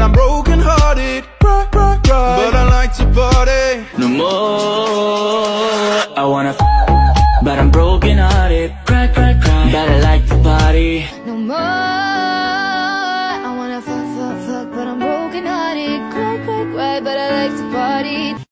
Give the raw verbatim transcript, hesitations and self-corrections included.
I'm broken hearted. Cry, cry, cry, but I like to party. No more, I wanna f but I'm broken hearted. Cry, cry, cry, but I like to party. No more, I wanna fuck, fuck, fuck, but I'm broken hearted. Cry, cry, cry, but I like to party.